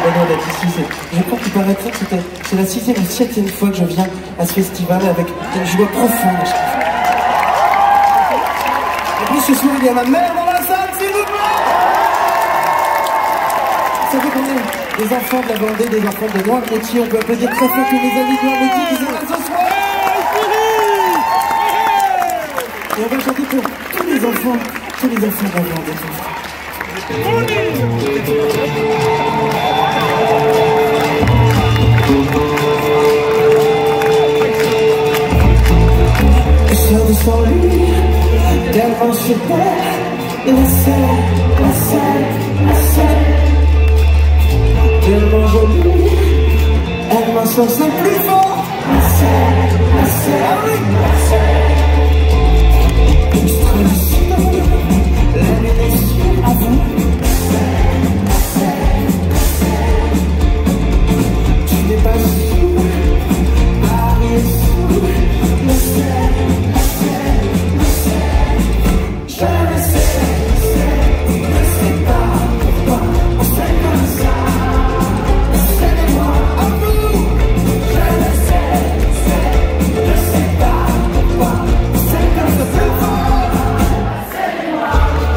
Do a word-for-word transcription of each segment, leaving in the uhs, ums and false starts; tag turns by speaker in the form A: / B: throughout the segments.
A: bonheur d'être ici. Je crois qu'il paraîtrait que c'était c'est la sixième ou septième fois que je viens à ce festival avec une joie profonde. Et puis ce soir, il y a ma mère dans la salle, s'il vous plaît. Vous savez qu'on est des enfants de la Vendée, des enfants de Noirmoutier. On peut applaudir très fort tous mes amis de Noirmoutier qui sont là ce soir. Et on va chanter pour tous les enfants, tous les enfants de la Vendée. Je sors sans lui, tellement je perds la scène, la scène, la scène. Tellement jolie, elle m'en sort sans plus fort. La scène, la scène, ah oui, la scène. La lumière à vous. Tu n'es pas sous, Paris est sous. Le ciel, le ciel, le ciel. Je le sais, je sais, je ne sais pas pourquoi on fait comme ça. Laissez-moi à vous. Je le sais, je sais, je ne sais pas pourquoi on fait comme ça plus fort. Laissez-moi.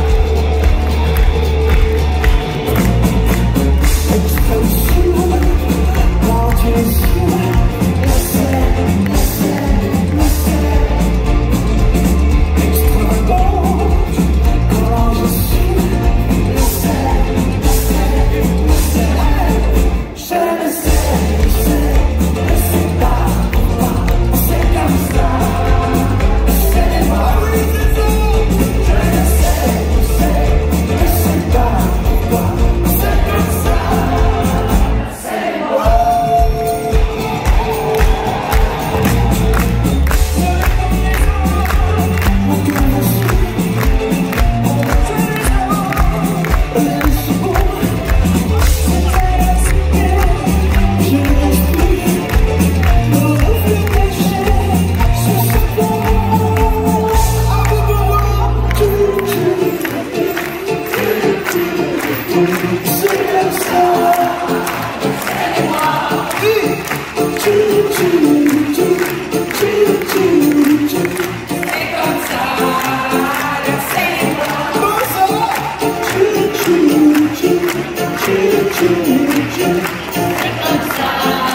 A: Extra sous, quand tu es sous. Le ciel, le ciel, le ciel. Extravagant, quand je suis. Le ciel, le ciel, le ciel. Je le sais, je sais, je sais pas pourquoi c'est comme ça. Laissez-moi, oui c'est ça. Je le sais, je sais, je sais pas pourquoi c'est comme ça. Laissez-moi. Mon cœur me suit, et je suis beau. Je reste plus, nos reflets cachés sur ce pont. À vous de voir, tu, tu, c'est comme ça. Tu, tu, tu, tu, tu, tu, tu. C'est comme ça, laissez-moi. Comme ça. Tu, tu, tu, tu, tu, tu. C'est comme ça.